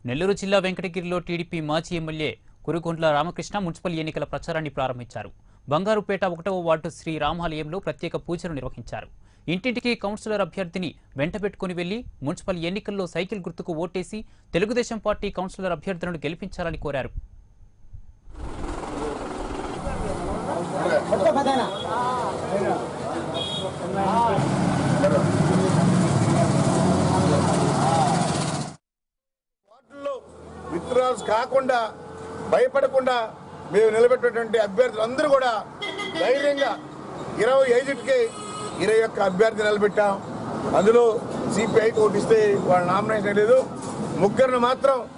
నెల్లూరు జిల్లా వెంకటగిరిలో టీడీపీ మాజీ ఎమ్మెల్యే కురుగొండ్ల రామకృష్ణ మున్సిపల్ ఎన్నికల ప్రచారాన్ని ప్రారంభించారు. బంగారుపేట 1వ వార్డు శ్రీ రామాలయంలో ప్రత్యేక పూజలు నిర్వహించారు. ఇంటింటికి కౌన్సిలర్ అభ్యర్థిని వెంటబెట్టుకుని వెళ్లి మున్సిపల్ ఎన్నికల్లో సైకిల్ గుర్తుకు ఓటేసి తెలుగుదేశం పార్టీ కౌన్సిలర్ అభ్యర్థులను గెలిపించాలని కోరారు. విత్డ్రాల్స్ కాకుండా భయపడకుండా మేము నిలబెట్టినటువంటి అభ్యర్థులందరూ కూడా ధైర్యంగా 25కి 21 అభ్యర్థి నిలబెట్టాం. అందులో సిపిఐకి ఓటిస్తే వాళ్ళ నామినేషన్ లేదు. ముగ్గురిని మాత్రం